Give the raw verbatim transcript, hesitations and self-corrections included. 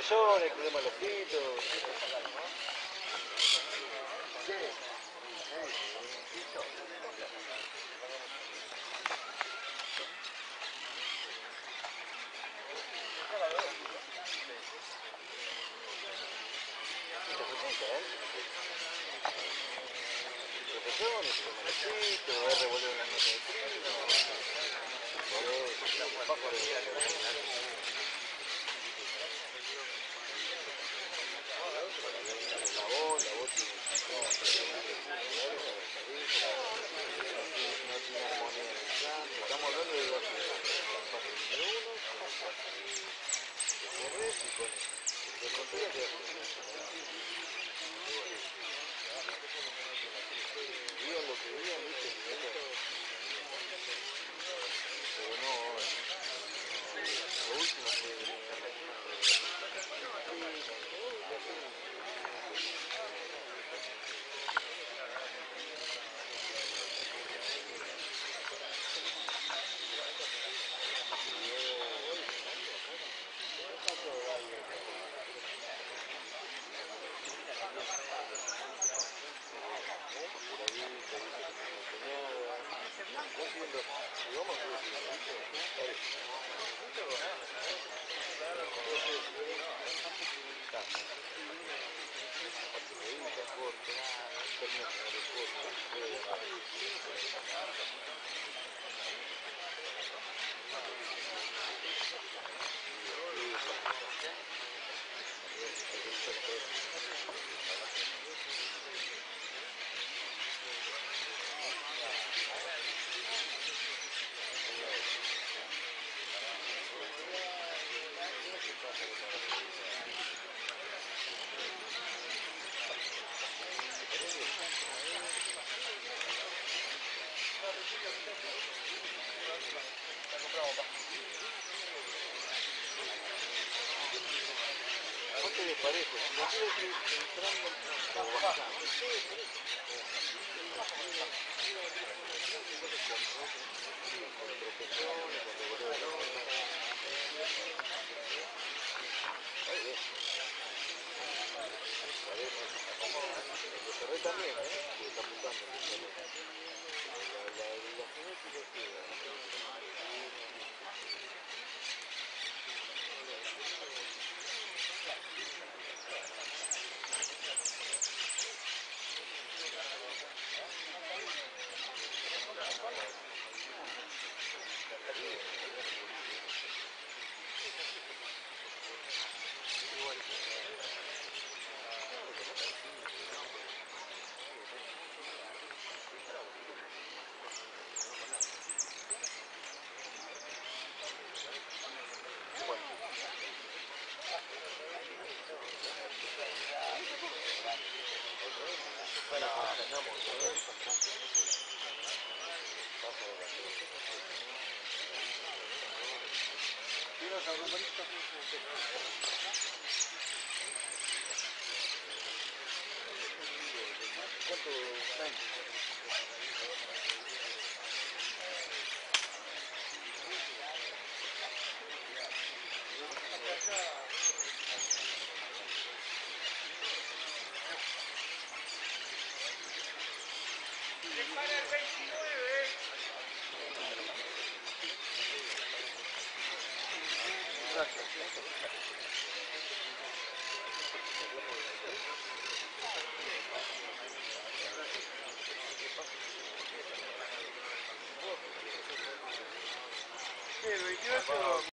tropezones, problema de los pitos. Tropezones, problema de los pitos, R vuelve en las notas de trino. La voz, la voz tiene no tiene armonía en el canto. Estamos hablando de dos cosas. Número uno, que corres y con el contrario te digan lo que digan, viste, pero no, lo último fue de parejo, si no quiero que entrando o bajando. Lo cerré también, ¿eh? Que está apuntando. La, la, la genética que... El veintiocho